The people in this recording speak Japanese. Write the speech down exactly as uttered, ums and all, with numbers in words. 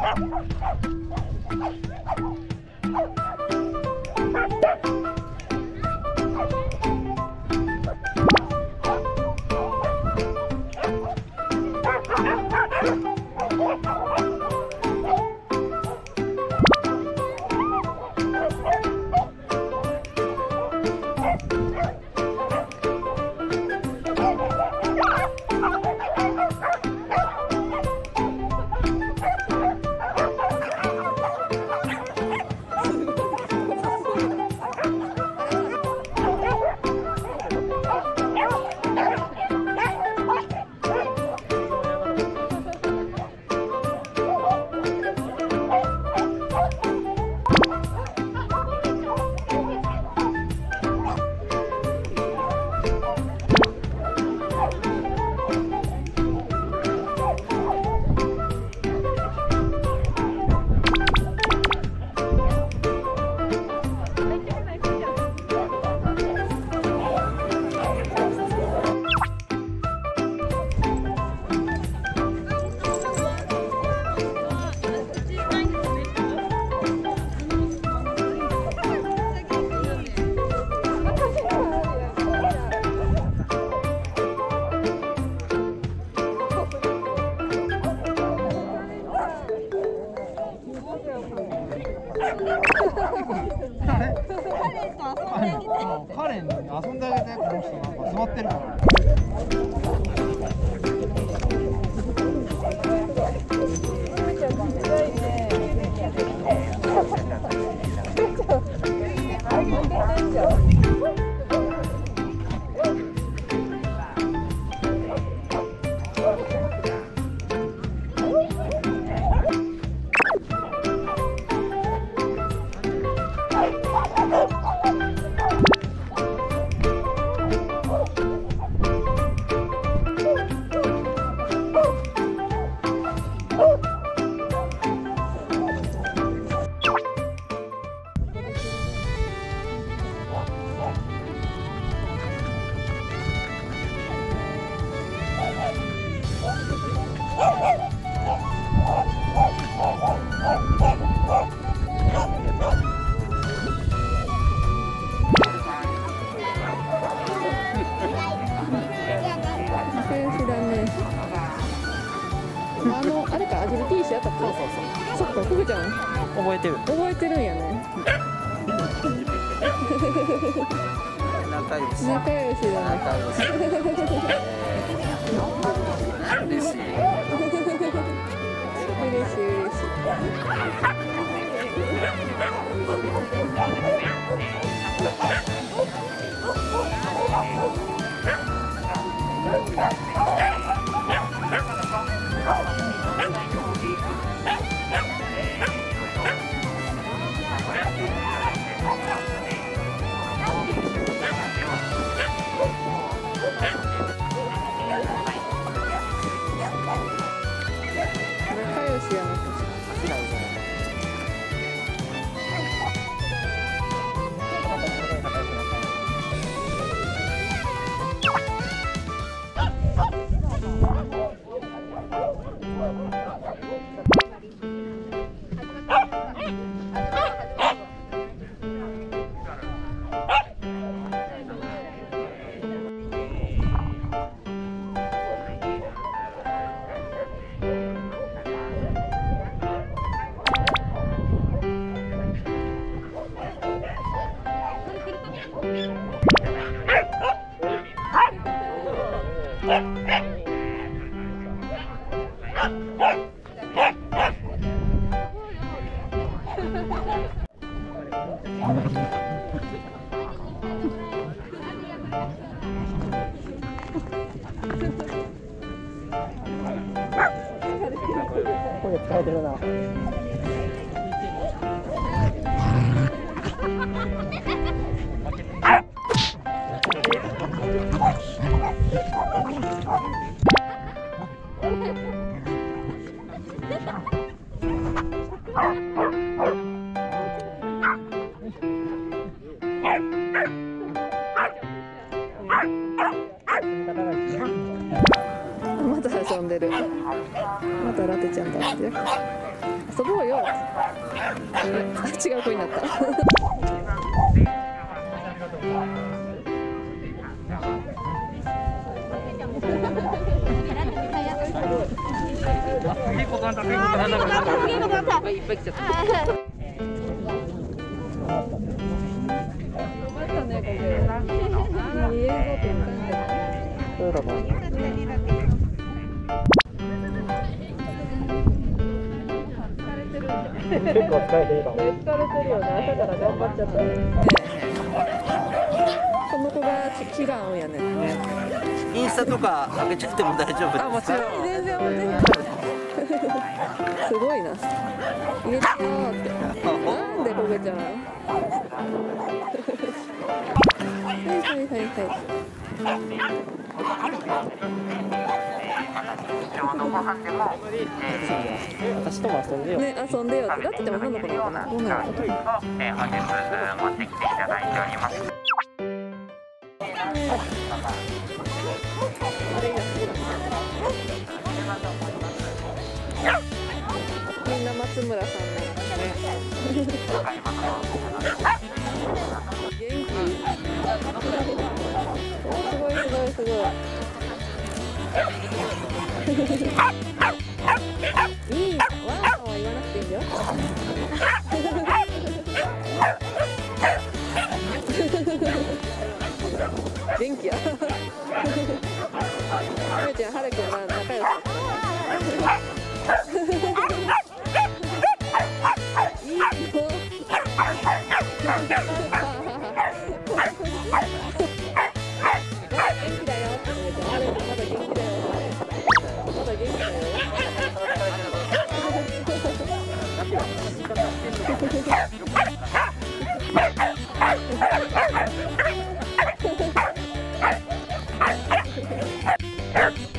彼に遊んであげて、この人なんか座ってるから。 あの、あれか、アジルティーシやったっけ？そうそうそう。そっか、ふぐちゃん。 覚えてる。 覚えてるんやね。 仲良し。 仲良しだね。 仲良し。嬉しい。 嬉しい嬉しい。仲良しやな。 声使えてるな。 また遊んでる。またラテちゃんだってる。 遊ぼうよ。うん、あ、違う子になった。 いいことなんだ、いいことなんだ。いいことなんだ。 いっぱい来ちゃった。そうだな。結構疲れてるかも。 疲れてるよね。朝から頑張っちゃったね。この子が気が合うんやね。 インスタとか上げちゃっても大丈夫ですか？ あ、もちろん。全然全然。すごいな。入れてよーって。なんで焦げちゃうの？はいはいはいはい。 私とも遊んでよ。 ね、遊んでよって。だってでもなんだこの子な。どうなの？ 本日持ってきていただいております。 あれがすごい。みんな松村さんね。元気？お、すごいすごいすごい。いい、わーわーは言わなくていいよ。元気や。ゆめちゃん、はるくんは仲良しだったいいよ。元気だよ。ゆめちゃん、はるくんまだ元気だよ。まだ元気だよ。 Yes.